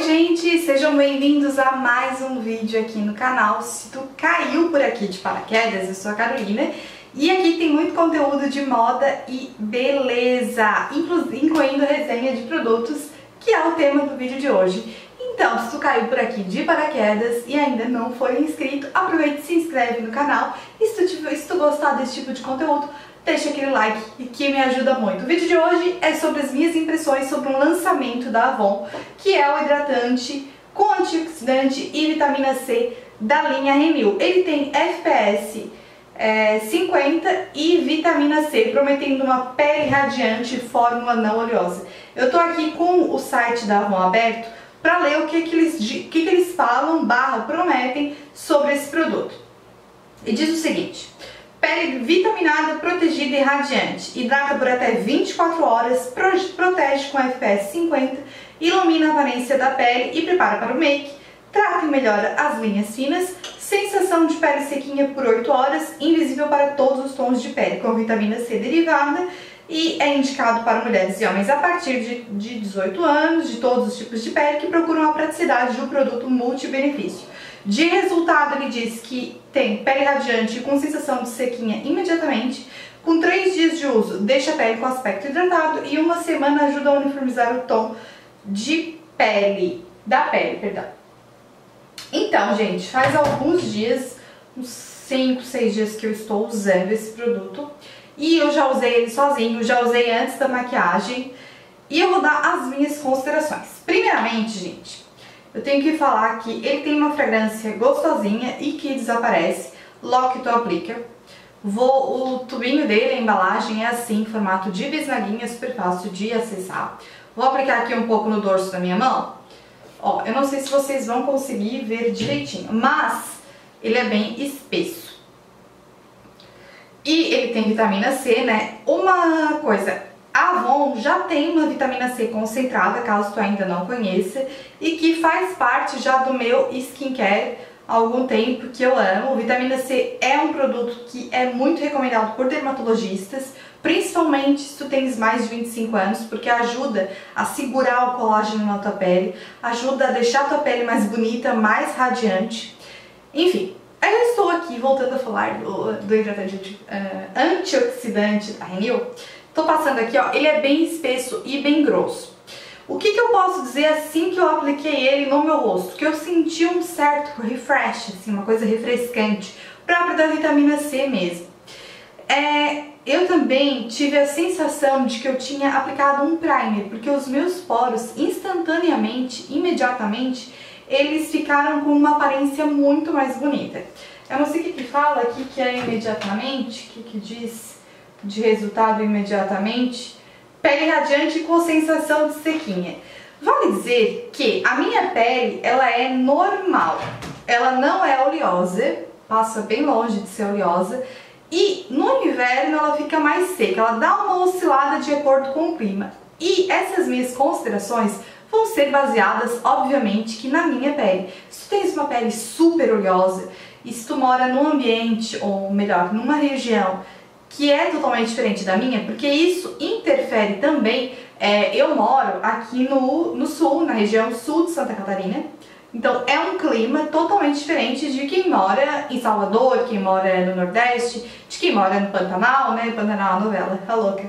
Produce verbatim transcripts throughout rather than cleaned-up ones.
gente! Sejam bem-vindos a mais um vídeo aqui no canal. Se tu caiu por aqui de paraquedas, eu sou a Carolina e aqui tem muito conteúdo de moda e beleza, incluindo resenha de produtos, que é o tema do vídeo de hoje. Então, se tu caiu por aqui de paraquedas e ainda não foi inscrito, aproveita e se inscreve no canal. E se tu, tiver, se tu gostar desse tipo de conteúdo, deixa aquele like que me ajuda muito. O vídeo de hoje é sobre as minhas impressões sobre um lançamento da Avon, que é o hidratante com antioxidante e vitamina C da linha Renew. Ele tem F P S é, cinquenta e vitamina C, prometendo uma pele radiante e fórmula não oleosa. Eu tô aqui com o site da Avon aberto para ler o que, que, eles, que, que eles falam, barra, prometem sobre esse produto. E diz o seguinte: pele vitaminada, protegida e radiante. Hidrata por até vinte e quatro horas, protege com F P S cinquenta, ilumina a aparência da pele e prepara para o make. Trata e melhora as linhas finas. Sensação de pele sequinha por oito horas, invisível para todos os tons de pele, com vitamina C derivada. E é indicado para mulheres e homens a partir de, de dezoito anos, de todos os tipos de pele, que procuram a praticidade de um produto multi-benefício. De resultado, ele diz que tem pele radiante com sensação de sequinha imediatamente, com três dias de uso deixa a pele com aspecto hidratado e uma semana ajuda a uniformizar o tom de pele, da pele, perdão. Então, gente, faz alguns dias, uns cinco, seis dias que eu estou usando esse produto e eu já usei ele sozinho, já usei antes da maquiagem e eu vou dar as minhas considerações. Primeiramente, gente, eu tenho que falar que ele tem uma fragrância gostosinha e que desaparece logo que tu aplica. Vou, o tubinho dele, a embalagem é assim, em formato de bisnaguinha, super fácil de acessar. Vou aplicar aqui um pouco no dorso da minha mão. Ó, eu não sei se vocês vão conseguir ver direitinho, mas ele é bem espesso. E ele tem vitamina C, né? Uma coisa, a Avon já tem uma vitamina C concentrada, caso tu ainda não conheça, e que faz parte já do meu skincare há algum tempo, que eu amo. Vitamina C é um produto que é muito recomendado por dermatologistas, principalmente se tu tens mais de vinte e cinco anos, porque ajuda a segurar o colágeno na tua pele, ajuda a deixar a tua pele mais bonita, mais radiante. Enfim, eu estou aqui voltando a falar do, do hidratante uh, antioxidante da Renew. Tô passando aqui, ó, ele é bem espesso e bem grosso. O que que eu posso dizer assim que eu apliquei ele no meu rosto? Que eu senti um certo refresh, assim, uma coisa refrescante, próprio da vitamina C mesmo. É, eu também tive a sensação de que eu tinha aplicado um primer, porque os meus poros instantaneamente, imediatamente, eles ficaram com uma aparência muito mais bonita. Eu não sei o que que fala aqui que é imediatamente, o que que diz de resultado imediatamente. Pele radiante com sensação de sequinha. Vale dizer que a minha pele, ela é normal, ela não é oleosa, passa bem longe de ser oleosa, e no inverno ela fica mais seca, ela dá uma oscilada de acordo com o clima. E essas minhas considerações vão ser baseadas, obviamente, que na minha pele. Se tu tens uma pele super oleosa e se tu mora num ambiente, ou melhor, numa região que é totalmente diferente da minha, porque isso interfere também. É, eu moro aqui no, no sul, na região sul de Santa Catarina, então é um clima totalmente diferente de quem mora em Salvador, quem mora no Nordeste, de quem mora no Pantanal, né? Pantanal, a novela, tá louca.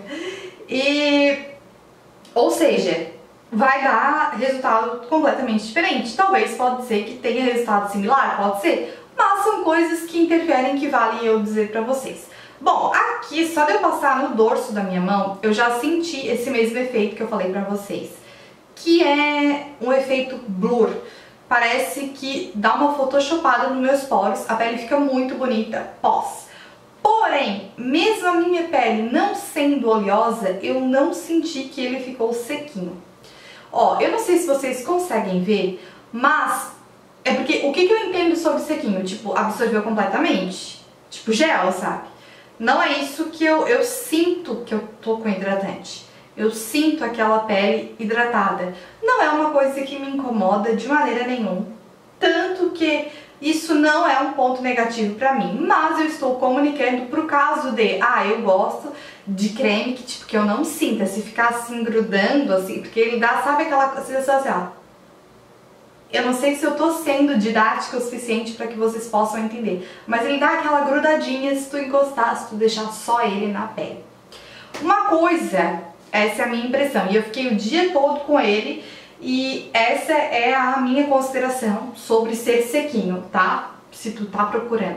E, ou seja, vai dar resultado completamente diferente. Talvez pode ser que tenha resultado similar, pode ser, mas são coisas que interferem que vale eu dizer pra vocês. Bom, aqui, só de eu passar no dorso da minha mão, eu já senti esse mesmo efeito que eu falei pra vocês, que é um efeito blur. Parece que dá uma photoshopada nos meus poros, a pele fica muito bonita pós. Porém, mesmo a minha pele não sendo oleosa, eu não senti que ele ficou sequinho. Ó, eu não sei se vocês conseguem ver, mas é porque o que que eu entendo sobre sequinho? Tipo, absorveu completamente? Tipo gel, sabe? Não é isso que eu, eu sinto que eu tô com hidratante. Eu sinto aquela pele hidratada. Não é uma coisa que me incomoda de maneira nenhuma. Tanto que isso não é um ponto negativo pra mim. Mas eu estou comunicando pro caso de, ah, eu gosto de creme que, tipo, que eu não sinta. Se ficar assim grudando, assim, porque ele dá, sabe aquela sensação assim, ó. Eu não sei se eu tô sendo didática o suficiente para que vocês possam entender, mas ele dá aquela grudadinha se tu encostar, se tu deixar só ele na pele. Uma coisa, essa é a minha impressão, e eu fiquei o dia todo com ele, e essa é a minha consideração sobre ser sequinho, tá? Se tu tá procurando.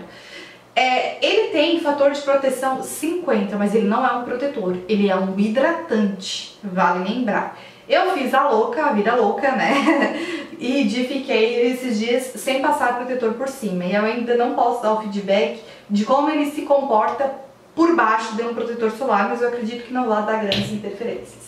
É, ele tem fator de proteção cinquenta, mas ele não é um protetor, ele é um hidratante, vale lembrar. Eu fiz a louca, a vida louca, né? E de fiquei esses dias sem passar protetor por cima. E eu ainda não posso dar o feedback de como ele se comporta por baixo de um protetor solar, mas eu acredito que não vai dar grandes interferências.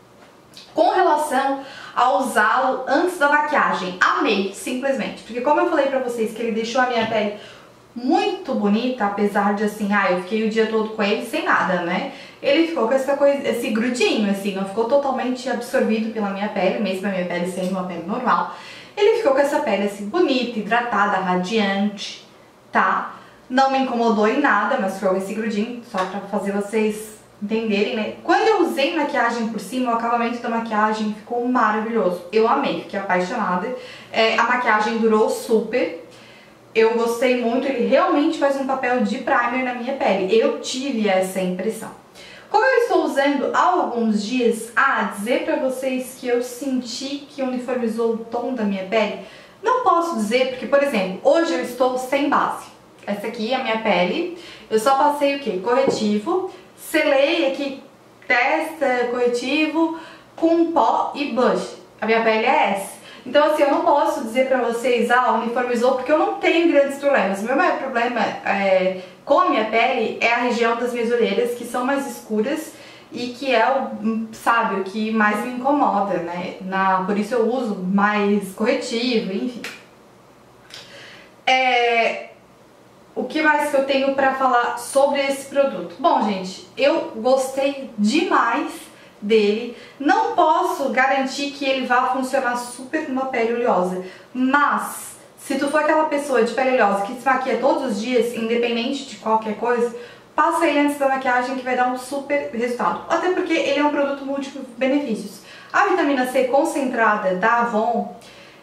Com relação a usá-lo antes da maquiagem, amei, simplesmente. Porque como eu falei pra vocês que ele deixou a minha pele muito bonita, apesar de assim, ah, eu fiquei o dia todo com ele sem nada, né? Ele ficou com essa coisa, esse grudinho, assim, não ficou totalmente absorvido pela minha pele, mesmo a minha pele sendo uma pele normal. Ele ficou com essa pele assim, bonita, hidratada, radiante, tá? Não me incomodou em nada, mas ficou esse grudinho, só pra fazer vocês entenderem, né? Quando eu usei maquiagem por cima, o acabamento da maquiagem ficou maravilhoso. Eu amei, fiquei apaixonada. É, a maquiagem durou super. Eu gostei muito, ele realmente faz um papel de primer na minha pele. Eu tive essa impressão. Como eu estou usando há alguns dias, ah, dizer pra vocês que eu senti que uniformizou o tom da minha pele, não posso dizer, porque, por exemplo, hoje eu estou sem base. Essa aqui é a minha pele. Eu só passei o quê? Corretivo, selei aqui, testa, corretivo, com pó e blush. A minha pele é essa. Então, assim, eu não posso dizer pra vocês, ah, uniformizou, porque eu não tenho grandes problemas. O meu maior problema é, com a minha pele é a região das minhas orelhas, que são mais escuras e que é o, sabe, o que mais me incomoda, né? Na, por isso eu uso mais corretivo, enfim. É, o que mais que eu tenho pra falar sobre esse produto? Bom, gente, eu gostei demais dele. Não posso garantir que ele vá funcionar super numa pele oleosa, mas se tu for aquela pessoa de pele oleosa que se maquia todos os dias, independente de qualquer coisa, passa ele antes da maquiagem que vai dar um super resultado. Até porque ele é um produto múltiplo benefícios. A vitamina C concentrada da Avon,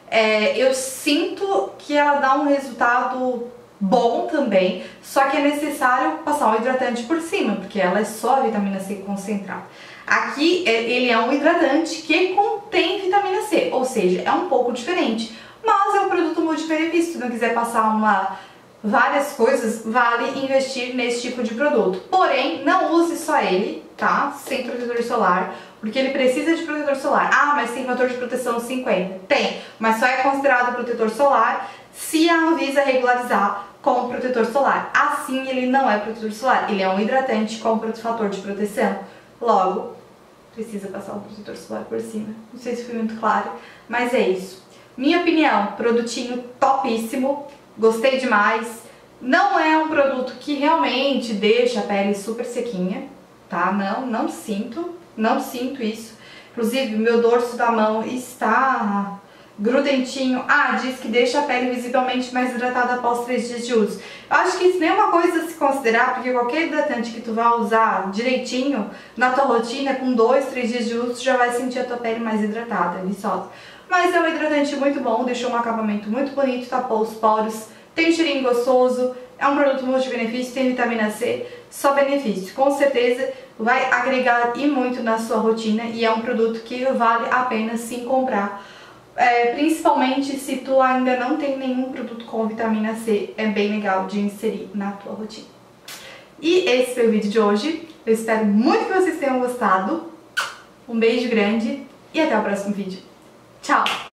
é, eu sinto que ela dá um resultado bom também, só que é necessário passar um hidratante por cima, porque ela é só a vitamina C concentrada. Aqui ele é um hidratante que contém vitamina C, ou seja, é um pouco diferente, mas é um produto multi-benefício. Se não quiser passar uma, várias coisas, vale investir nesse tipo de produto. Porém, não use só ele, tá? Sem protetor solar, porque ele precisa de protetor solar. Ah, mas tem fator de proteção cinquenta. Tem, mas só é considerado protetor solar se a Anvisa regularizar com protetor solar. Assim, ele não é protetor solar, ele é um hidratante com fator de proteção. Logo, precisa passar um protetor solar por cima. Não sei se fui muito clara, mas é isso. Minha opinião, produtinho topíssimo, gostei demais. Não é um produto que realmente deixa a pele super sequinha, tá? Não, não sinto, não sinto isso. Inclusive, meu dorso da mão está grudentinho. Ah, diz que deixa a pele visivelmente mais hidratada após três dias de uso. Eu acho que isso nem é uma coisa a se considerar, porque qualquer hidratante que tu vá usar direitinho na tua rotina, com dois, três dias de uso, tu já vai sentir a tua pele mais hidratada, viçosa. Mas é um hidratante muito bom, deixou um acabamento muito bonito, tapou os poros, tem um cheirinho gostoso, é um produto multi-benefício, tem vitamina C, só benefício. Com certeza vai agregar e muito na sua rotina e é um produto que vale a pena sim comprar. É, principalmente se tu ainda não tem nenhum produto com vitamina C, é bem legal de inserir na tua rotina. E esse foi o vídeo de hoje, eu espero muito que vocês tenham gostado, um beijo grande e até o próximo vídeo. Tchau!